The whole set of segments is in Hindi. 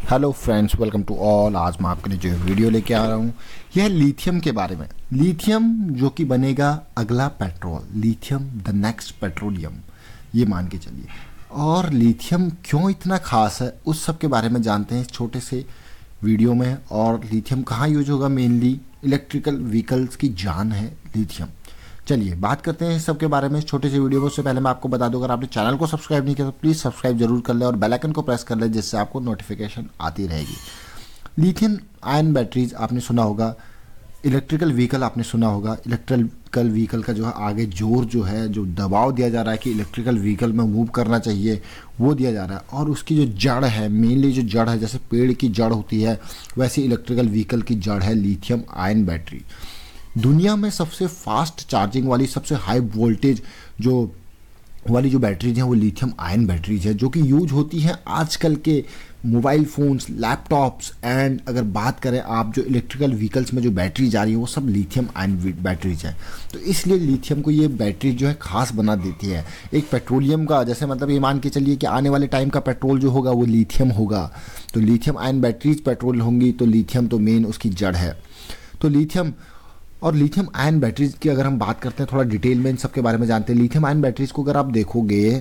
Hello friends, welcome to all. आज मैं आपके लिए जो वीडियो लेके आ रहा हूँ यह है लिथियम के बारे में। लिथियम जो कि बनेगा अगला petrol, lithium the next petroleum, ये मान के चलिए। और लिथियम क्यों इतना खास है उस सब के बारे में जानते हैं इस छोटे से वीडियो में। और लिथियम कहाँ यूज होगा? मेनली इलेक्ट्रिकल व्हीकल्स की जान है लिथियम। चलिए बात करते हैं इस सब के बारे में इस छोटे से वीडियो में। उससे पहले मैं आपको बता दूं, अगर आपने चैनल को सब्सक्राइब नहीं किया तो प्लीज़ सब्सक्राइब जरूर कर लें और बेल आइकन को प्रेस कर लें, जिससे आपको नोटिफिकेशन आती रहेगी। लिथियम आयन बैटरीज आपने सुना होगा, इलेक्ट्रिकल व्हीकल आपने सुना होगा। इलेक्ट्रिकल व्हीकल का जो है आगे जोर जो है, जो दबाव दिया जा रहा है कि इलेक्ट्रिकल व्हीकल में मूव करना चाहिए, वो दिया जा रहा है। और उसकी जो जड़ है, मेनली जो जड़ है, जैसे पेड़ की जड़ होती है वैसे इलेक्ट्रिकल व्हीकल की जड़ है लिथियम आयन बैटरी। दुनिया में सबसे फास्ट चार्जिंग वाली, सबसे हाई वोल्टेज जो बैटरीज हैं वो लिथियम आयन बैटरीज है, जो कि यूज होती हैं आजकल के मोबाइल फ़ोन्स, लैपटॉप्स। एंड अगर बात करें आप जो इलेक्ट्रिकल व्हीकल्स में जो बैटरी जा रही है वो सब लिथियम आयन बैटरीज है। तो इसलिए लिथियम को ये बैटरी जो है खास बना देती है एक पेट्रोलियम का। जैसे मतलब ये मान के चलिए कि आने वाले टाइम का पेट्रोल जो होगा वो लिथियम होगा, तो लिथियम आयन बैटरीज पेट्रोल होंगी, तो लिथियम तो मेन उसकी जड़ है। तो लिथियम और लिथियम आयन बैटरीज की अगर हम बात करते हैं थोड़ा डिटेल में इन सब के बारे में जानते हैं। लिथियम आयन बैटरीज को अगर आप देखोगे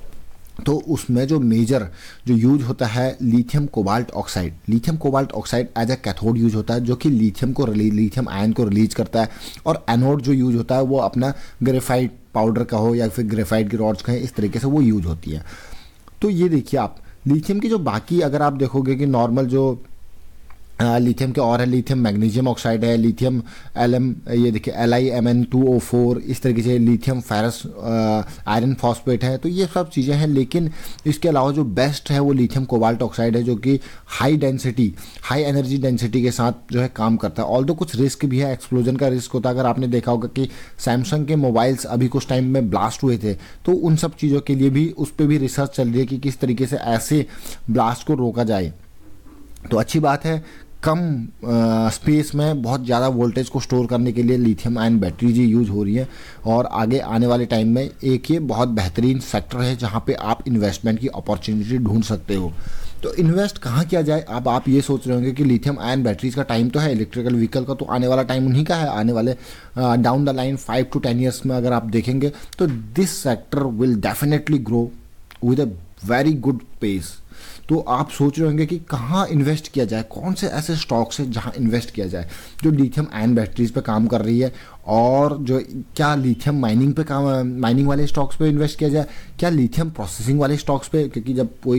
तो उसमें जो मेजर जो यूज होता है lithium cobalt oxide. Lithium cobalt oxide as a cathode use होता है, जो कि लिथियम आयन को रिलीज करता है। और एनोड जो यूज होता है वो अपना ग्रेफाइट पाउडर का हो या फिर ग्रेफाइट की रॉड्स का है, इस तरीके से वो यूज होती है। तो ये देखिए आप लिथियम की जो बाकी अगर आप देखोगे कि नॉर्मल जो लिथियम के और है, लिथियम मैग्नीशियम ऑक्साइड है, लिथियम एलएम, ये देखिए LiMn2O4, इस तरीके से लिथियम फेरस आयरन फॉस्फेट है। तो ये सब चीज़ें हैं, लेकिन इसके अलावा जो बेस्ट है वो लिथियम कोबाल्ट ऑक्साइड है, जो कि हाई एनर्जी डेंसिटी के साथ जो है काम करता है। ऑल्दो कुछ रिस्क भी है, एक्सप्लोजन का रिस्क होता है। अगर आपने देखा होगा कि सैमसंग के मोबाइल्स अभी कुछ टाइम में ब्लास्ट हुए थे, तो उन सब चीज़ों के लिए भी उस पर भी रिसर्च चल रही है कि किस तरीके से ऐसे ब्लास्ट को रोका जाए। तो अच्छी बात है, कम स्पेस में बहुत ज़्यादा वोल्टेज को स्टोर करने के लिए लिथियम आयन बैटरीज यूज हो रही है। और आगे आने वाले टाइम में एक ये बहुत बेहतरीन सेक्टर है जहाँ पे आप इन्वेस्टमेंट की अपॉर्चुनिटी ढूंढ सकते हो। तो इन्वेस्ट कहाँ किया जाए? अब आप ये सोच रहे होंगे कि लिथियम आयन बैटरीज का टाइम तो है, इलेक्ट्रिकल व्हीकल का तो आने वाला टाइम उन्हीं का है। आने वाले down the line 5 to 10 years में अगर आप देखेंगे तो this sector will definitely grow with a very good pace. तो आप सोच रहे होंगे कि कहाँ इन्वेस्ट किया जाए, कौन से ऐसे स्टॉक्स हैं जहाँ इन्वेस्ट किया जाए जो लिथियम आयन बैटरीज पे काम कर रही है। और जो क्या लिथियम माइनिंग वाले स्टॉक्स पे इन्वेस्ट किया जाए, क्या लिथियम प्रोसेसिंग वाले स्टॉक्स पे, क्योंकि जब कोई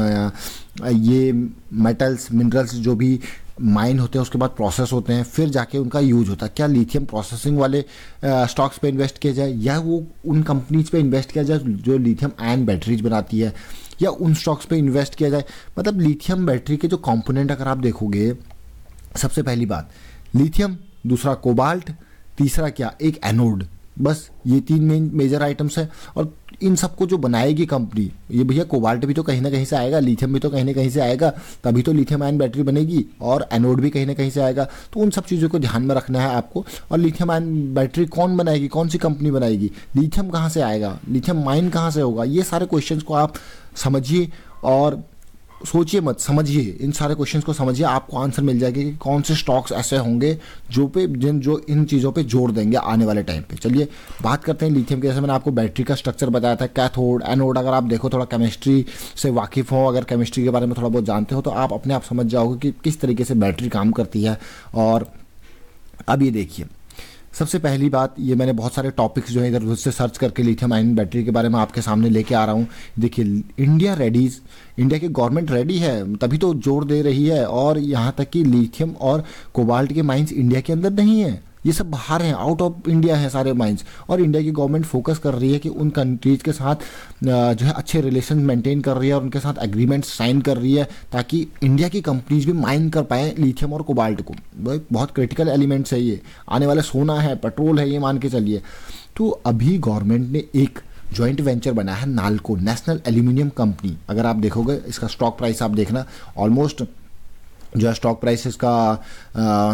ये मेटल्स मिनरल्स जो भी माइन होते हैं उसके बाद प्रोसेस होते हैं, फिर जाके उनका यूज होता है, क्या लिथियम प्रोसेसिंग वाले स्टॉक्स पे इन्वेस्ट किया जाए, या वो उन कंपनीज पे इन्वेस्ट किया जाए जो लिथियम आयन बैटरीज बनाती है, या उन स्टॉक्स पे इन्वेस्ट किया जाए। मतलब लिथियम बैटरी के जो कंपोनेंट अगर आप देखोगे, सबसे पहली बात लिथियम, दूसरा कोबाल्ट, तीसरा क्या, एक एनोड, बस ये 3 मेजर आइटम्स है। और इन सबको जो बनाएगी कंपनी, ये भैया कोबाल्ट भी तो कहीं ना कहीं से आएगा, लिथियम भी तो कहीं ना कहीं से आएगा, तभी तो लिथियम आयन बैटरी बनेगी, और एनोड भी कहीं ना कहीं से आएगा। तो उन सब चीज़ों को ध्यान में रखना है आपको। और लिथियम आयन बैटरी कौन बनाएगी, कौन सी कंपनी बनाएगी, लिथियम कहाँ से आएगा, लिथियम माइन कहाँ से होगा, ये सारे क्वेश्चंस को आप समझिए और सोचिए मत, समझिए। इन सारे क्वेश्चंस को समझिए, आपको आंसर मिल जाएगा कि कौन से स्टॉक्स ऐसे होंगे जो इन चीज़ों पे जोर देंगे आने वाले टाइम पे। चलिए बात करते हैं लिथियम के। जैसे मैंने आपको बैटरी का स्ट्रक्चर बताया था, कैथोड एनोड, अगर आप देखो थोड़ा केमिस्ट्री से वाकिफ़ हो, अगर केमिस्ट्री के बारे में थोड़ा बहुत जानते हो, तो आप अपने आप समझ जाओगे कि किस तरीके से बैटरी काम करती है। और अब ये देखिए, सबसे पहली बात, ये मैंने बहुत सारे टॉपिक्स जो है इधर से सर्च करके लिथियम आयन बैटरी के बारे में आपके सामने लेके आ रहा हूँ। देखिए इंडिया की गवर्नमेंट रेडी है, तभी तो जोर दे रही है। और यहाँ तक कि लिथियम और कोबाल्ट के माइंस इंडिया के अंदर नहीं है, ये सब बाहर हैं, आउट ऑफ इंडिया है सारे माइंस। और इंडिया की गवर्नमेंट फोकस कर रही है कि उन कंट्रीज के साथ जो है अच्छे रिलेशन मेंटेन कर रही है और उनके साथ एग्रीमेंट साइन कर रही है, ताकि इंडिया की कंपनीज भी माइन कर पाएँ लिथियम और कोबाल्ट को। बहुत क्रिटिकल एलिमेंट्स है ये, आने वाला सोना है, पेट्रोल है, ये मान के चलिए। तो अभी गवर्नमेंट ने एक जॉइंट वेंचर बनाया है नाल्को, नेशनल एल्यूमिनियम कंपनी। अगर आप देखोगे इसका स्टॉक प्राइस आप देखना, ऑलमोस्ट जो है स्टॉक प्राइस इसका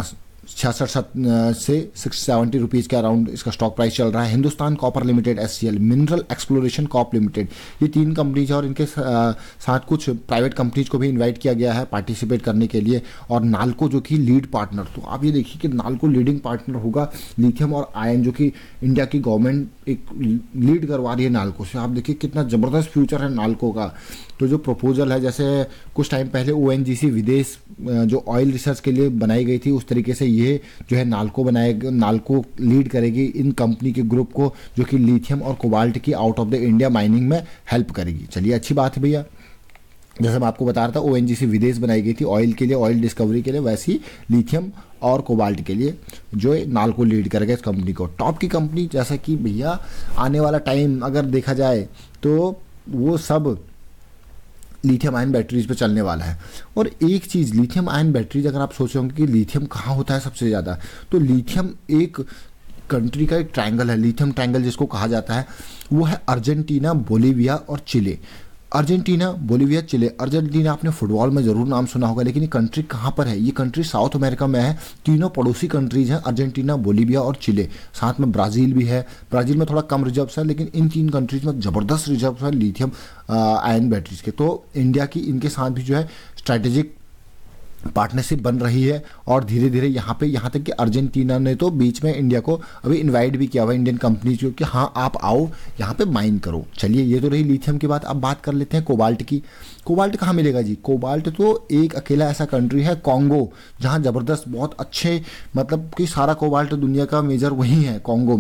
66 से 670 रुपीज़ के अराउंड इसका स्टॉक प्राइस चल रहा है। Hindustan copper limited SCL, mineral exploration corp limited, ये 3 कंपनीज है और इनके साथ कुछ प्राइवेट कंपनीज को भी इनवाइट किया गया है पार्टिसिपेट करने के लिए। और नाल्को जो कि लीड पार्टनर, तो आप ये देखिए कि नाल्को लीडिंग पार्टनर होगा लिथियम और आयन, जो कि इंडिया की गवर्नमेंट एक लीड करवा रही है नाल्को से। आप देखिए कितना ज़बरदस्त फ्यूचर है नाल्को का। तो जो प्रपोजल है, जैसे कुछ टाइम पहले ONGC विदेश जो ऑयल रिसर्च के लिए बनाई गई थी, उस तरीके से ये जो है नाल्को लीड करेगी इन कंपनी के ग्रुप को, जो कि लिथियम और कोबाल्ट की out of the India mining में हेल्प करेगी। चलिए अच्छी बात है भैया। जैसे मैं आपको बता रहा था ONGC विदेश बनाई गई थी ऑयल के लिए, ऑयल डिस्कवरी के लिए, वैसे ही लिथियम और कोबाल्ट के लिए जो नाल्को लीड करेगा इस कंपनी को। टॉप की कंपनी जैसा कि भैया आने वाला टाइम अगर देखा जाए तो वो सब लिथियम आयन बैटरीज पे चलने वाला है। और एक चीज़, लिथियम आयन बैटरीज, अगर आप सोच रहे होंगे कि लिथियम कहाँ होता है सबसे ज़्यादा, तो लिथियम एक कंट्री का एक ट्रायंगल है, लिथियम ट्रायंगल जिसको कहा जाता है, वो है अर्जेंटीना, बोलीविया और Chile. Argentina, Bolivia, Chile. Argentina आपने फुटबॉल में ज़रूर नाम सुना होगा, लेकिन ये कंट्री कहाँ पर है? ये कंट्री साउथ अमेरिका में है। तीनों पड़ोसी कंट्रीज हैं, अर्जेंटीना, बोलीविया और चिले। साथ में ब्राज़ील भी है। ब्राज़ील में थोड़ा कम रिजर्व्स है, लेकिन इन 3 कंट्रीज में ज़बरदस्त रिजर्व्स है लिथियम आयन बैटरीज के। तो इंडिया की इनके साथ भी जो है स्ट्रैटेजिक पार्टनरशिप बन रही है। और धीरे धीरे यहाँ तक कि अर्जेंटीना ने तो बीच में इंडिया को अभी इनवाइट भी किया हुआ इंडियन कंपनीज को कि हाँ आप आओ यहाँ पे माइन करो। चलिए ये तो रही लिथियम की बात। अब बात कर लेते हैं कोबाल्ट की। कोबाल्ट कहाँ मिलेगा जी? कोबाल्ट तो एक अकेला ऐसा कंट्री है कॉन्गो, जहाँ ज़बरदस्त बहुत अच्छे, मतलब कि सारा कोबाल्ट दुनिया का मेजर वही है कॉन्गो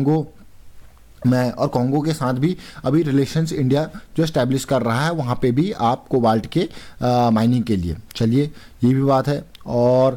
में। और कॉन्गो के साथ भी अभी रिलेशंस इंडिया जो एस्टैब्लिश कर रहा है, वहाँ पे भी आप कोबाल्ट के माइनिंग के लिए। चलिए ये भी बात है। और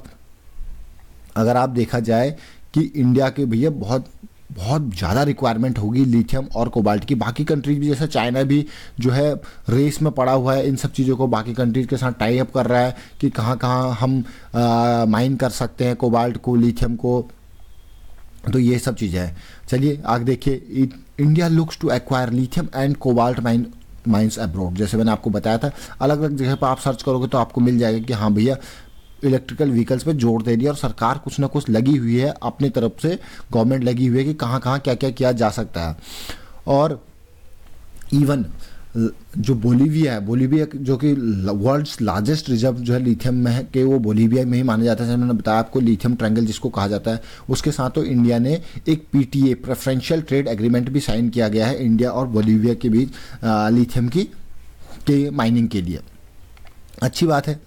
अगर आप देखा जाए कि इंडिया के भैया बहुत ज़्यादा रिक्वायरमेंट होगी लिथियम और कोबाल्ट की। बाकी कंट्रीज भी, जैसे चाइना भी जो है रेस में पड़ा हुआ है इन सब चीज़ों को, बाकी कंट्रीज के साथ टाई अप कर रहा है कि कहाँ हम माइन कर सकते हैं कोबाल्ट को, लिथियम को। तो ये सब चीज़ें हैं। चलिए आगे देखिए, India looks to acquire lithium and cobalt mines abroad. जैसे मैंने आपको बताया था, अलग अलग जगह पर आप सर्च करोगे तो आपको मिल जाएगा कि हाँ भैया इलेक्ट्रिकल व्हीकल्स पे जोर दे रही है और सरकार कुछ ना कुछ लगी हुई है, अपनी तरफ से गवर्नमेंट लगी हुई है कि कहाँ कहाँ क्या क्या किया जा सकता है। और इवन जो बोलीविया है, बोलीविया जो कि वर्ल्ड्स लार्जेस्ट रिजर्व जो है लिथियम में है, कि वो बोलीविया में ही माना जाता है। जैसे मैंने बताया आपको लिथियम ट्रायंगल जिसको कहा जाता है, उसके साथ तो इंडिया ने एक PTA प्रेफरेंशियल ट्रेड एग्रीमेंट भी साइन किया गया है इंडिया और बोलीविया के बीच लिथियम के माइनिंग के लिए। अच्छी बात है।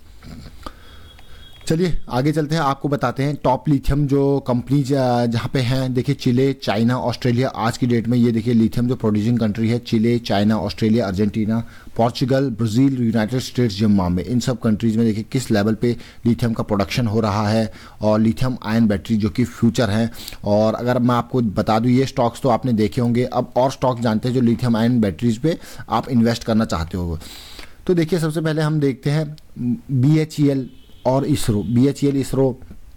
चलिए आगे चलते हैं, आपको बताते हैं टॉप लिथियम जो कंपनी जहाँ पे हैं। देखिए चिले, चाइना, ऑस्ट्रेलिया। आज की डेट में ये देखिए लिथियम जो प्रोड्यूसिंग कंट्री है, Chile, China, Australia, Argentina, Portugal, Brazil, United States, Zimbabwe. इन सब कंट्रीज़ में देखिए किस लेवल पे लिथियम का प्रोडक्शन हो रहा है और लिथियम आयन बैटरी जो कि फ्यूचर हैं। और अगर मैं आपको बता दूँ, ये स्टॉक्स तो आपने देखे होंगे, अब और स्टॉक जानते हैं जो लिथियम आयन बैटरीज पे आप इन्वेस्ट करना चाहते हो। तो देखिए सबसे पहले हम देखते हैं BHEL और इसरो। BHEL, इसरो,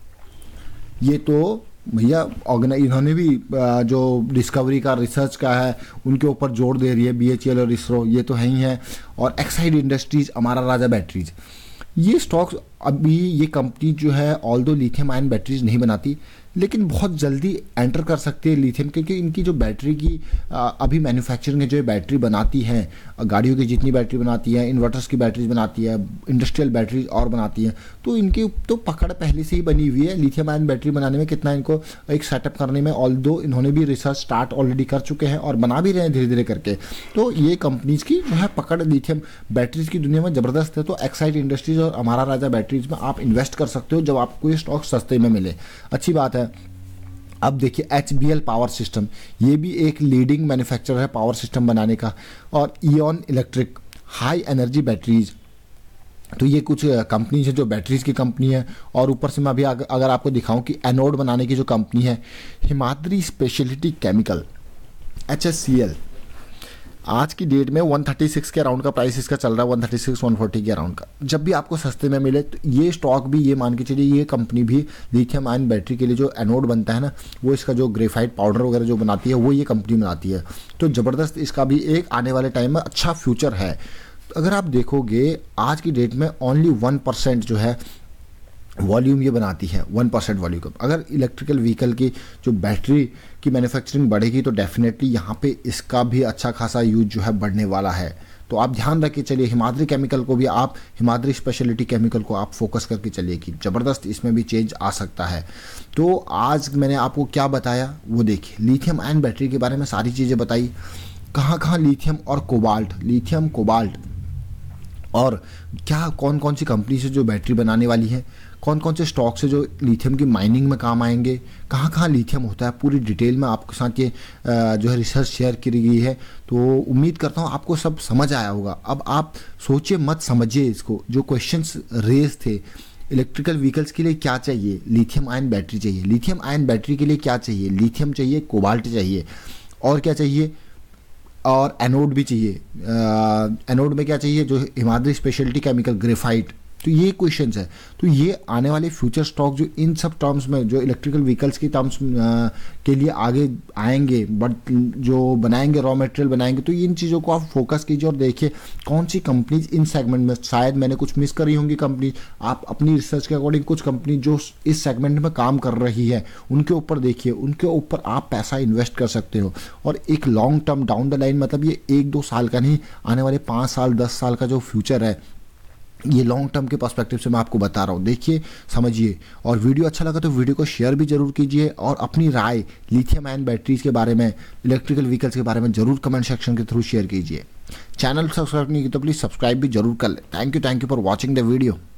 ये तो भैया इन्होंने भी जो डिस्कवरी का, रिसर्च का है, उनके ऊपर जोर दे रही है BHEL और इसरो, ये तो है ही है। और Exide industries, Amara Raja batteries, ये स्टॉक्स अभी ये कंपनी जो है ऑल्दो लिथियम आयन बैटरीज नहीं बनाती, लेकिन बहुत जल्दी एंटर कर सकती है लिथियम, क्योंकि इनकी जो बैटरी की अभी मैन्युफैक्चरिंग है, जो बैटरी बनाती हैं, गाड़ियों की जितनी बैटरी बनाती है, इन्वर्टर्स की बैटरीज बनाती है, इंडस्ट्रियल बैटरीज और बनाती हैं, तो इनकी तो पकड़ पहले से ही बनी हुई है लिथियम आयन बैटरी बनाने में। कितना इनको एक सेटअप करने में, ऑल्दो इन्होंने भी रिसर्च स्टार्ट ऑलरेडी कर चुके हैं और बना भी रहे हैं धीरे धीरे करके। तो ये कंपनीज की जो है पकड़ लिथियम बैटरीज की दुनिया में ज़बरदस्त है। तो एक्साइड इंडस्ट्रीज और हमारा राजा बैटरीज में आप इन्वेस्ट कर सकते हो जब आपको ये स्टॉक सस्ते में मिले। अच्छी बात है। अब देखिए HBL पावर सिस्टम, ये भी एक लीडिंग मैन्युफैक्चरर है पावर सिस्टम बनाने का। और ion electric, high energy batteries, तो ये कुछ कंपनीज है जो बैटरीज की कंपनी है। और ऊपर से मैं अभी अगर आपको दिखाऊं कि एनोड बनाने की जो कंपनी है, हिमाद्री स्पेशलिटी केमिकल, HSCL, आज की डेट में 136 के अराउंड का प्राइस इसका चल रहा है, 136-140 के अराउंड का। जब भी आपको सस्ते में मिले तो ये स्टॉक भी, ये मान के चलिए, ये कंपनी भी लिथियम आयन बैटरी के लिए जो एनोड बनता है ना, वो इसका जो ग्रेफाइट पाउडर वगैरह जो बनाती है, वो ये कंपनी बनाती है। तो ज़बरदस्त इसका भी एक आने वाले टाइम में अच्छा फ्यूचर है। अगर आप देखोगे आज की डेट में ओनली 1% जो है वॉल्यूम ये बनाती है 1% वॉल्यूम। अगर इलेक्ट्रिकल व्हीकल की जो बैटरी की मैन्युफैक्चरिंग बढ़ेगी तो डेफिनेटली यहाँ पे इसका भी अच्छा खासा यूज जो है बढ़ने वाला है। तो आप ध्यान रख के चलिए, हिमाद्री केमिकल को भी आप, हिमाद्री स्पेशलिटी केमिकल को आप फोकस करके चलिए कि ज़बरदस्त इसमें भी चेंज आ सकता है। तो आज मैंने आपको क्या बताया वो देखिए, लिथियम आयन बैटरी के बारे में सारी चीज़ें बताई, कहाँ कहाँ लिथियम और कोबाल्ट, लिथियम कोबाल्ट और क्या कौन कौन सी कंपनी से जो बैटरी बनाने वाली है, कौन कौन से स्टॉक से जो लिथियम की माइनिंग में काम आएंगे, कहाँ कहाँ लिथियम होता है, पूरी डिटेल में आपके साथ ये जो है रिसर्च शेयर की गई है। तो उम्मीद करता हूँ आपको सब समझ आया होगा। अब आप सोचिए मत, समझिए इसको। जो क्वेश्चंस रेज थे, इलेक्ट्रिकल व्हीकल्स के लिए क्या चाहिए, लिथियम आयन बैटरी चाहिए, लिथियम आयन बैटरी के लिए क्या चाहिए, लिथियम चाहिए, कोबाल्ट चाहिए, और क्या चाहिए, और एनोड भी चाहिए। एनोड में क्या चाहिए, जो हिमाद्री स्पेशलिटी केमिकल ग्रेफाइट। तो ये क्वेश्चंस है। तो ये आने वाले फ्यूचर स्टॉक जो इन सब टर्म्स में, जो इलेक्ट्रिकल व्हीकल्स की टर्म्स के लिए आगे आएंगे, बट जो बनाएंगे रॉ मटेरियल बनाएंगे, तो इन चीज़ों को आप फोकस कीजिए और देखिए कौन सी कंपनीज इन सेगमेंट में, शायद मैंने कुछ मिस करी होंगी कंपनी, आप अपनी रिसर्च के अकॉर्डिंग कुछ कंपनी जो इस सेगमेंट में काम कर रही है उनके ऊपर देखिए, उनके ऊपर आप पैसा इन्वेस्ट कर सकते हो। और एक long term down the line, मतलब ये 1-2 साल का नहीं, आने वाले 5 साल 10 साल का जो फ्यूचर है, ये लॉन्ग टर्म के पर्सपेक्टिव से मैं आपको बता रहा हूँ। देखिए, समझिए, और वीडियो अच्छा लगा तो वीडियो को शेयर भी जरूर कीजिए, और अपनी राय लिथियम आयन बैटरीज के बारे में, इलेक्ट्रिकल व्हीकल्स के बारे में जरूर कमेंट सेक्शन के थ्रू शेयर कीजिए। चैनल सब्सक्राइब नहीं की तो प्लीज़ सब्सक्राइब भी जरूर कर ले। Thank you for watching the video.